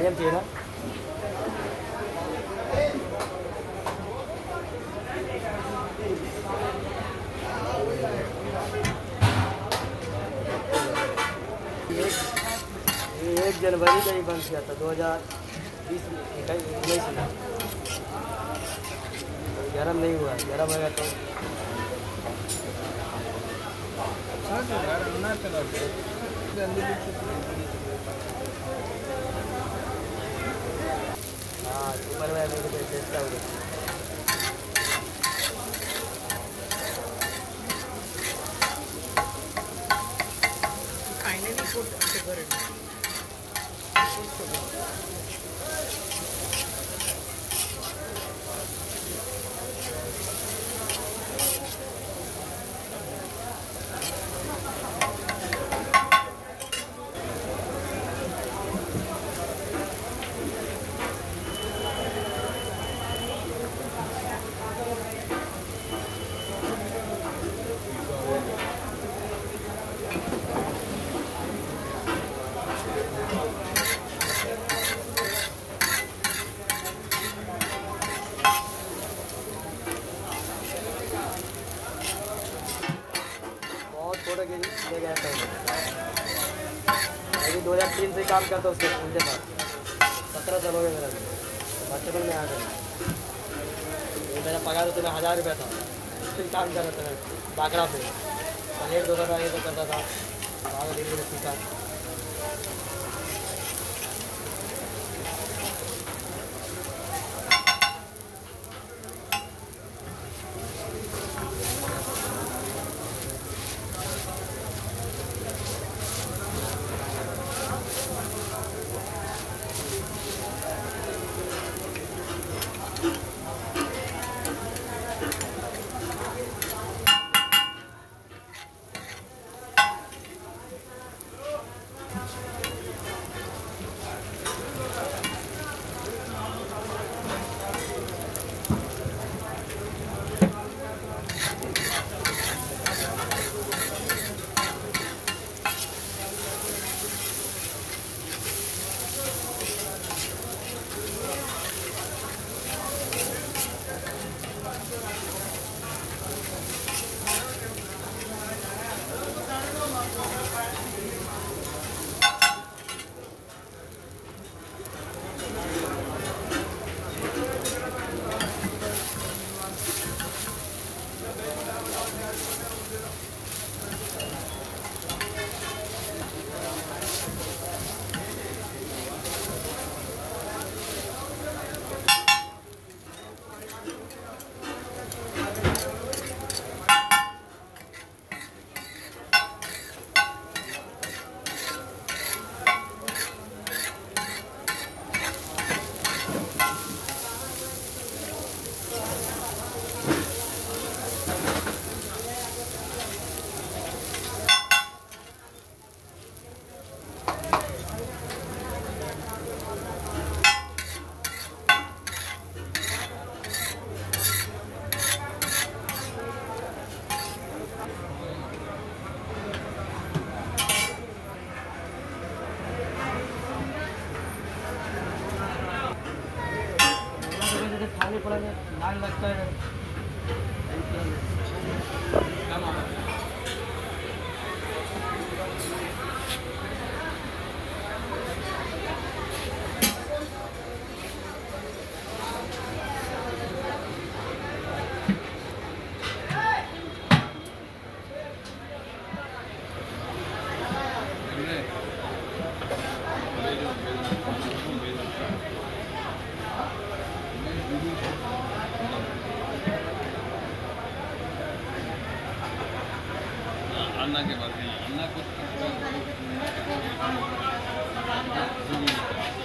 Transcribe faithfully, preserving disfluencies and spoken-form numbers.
Medium चाहिए ना। एक जनवरी का ही बंद किया था दो हज़ार बीस उन्नीस में। गर्म नहीं हुआ, गर्म होगा तो हाँ सुपर में चेष्टा हो गई। Finally put sugar in it. Put sugar. छोटा के ले गया था अभी दो हज़ार तीन से काम करता उसके उनके साथ सत्रह साल हो गए मेरा बचपन में आ गया। मेरा पगार तो मैं हज़ार रुपया था, उससे काम कर रहा था मैं बाकड़ा पे पनीर धोता था, ये तो करता था बारह दिन में सीखा। खाने पड़ा नाक लगता है अन्ना के बाद अन्ना कुछ